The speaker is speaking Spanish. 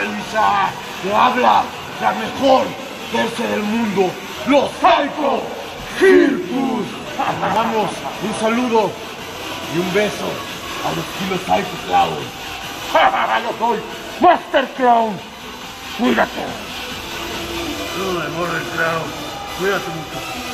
Luisa! ¡Te habla la mejor tercia del mundo! ¡Los Psycho Circus! Mandamos un saludo y un beso a los Kilo Psycho Clowns. ¡Yo soy Master Clown! ¡Cuídate! No me morre el clown. Cuídate mucho.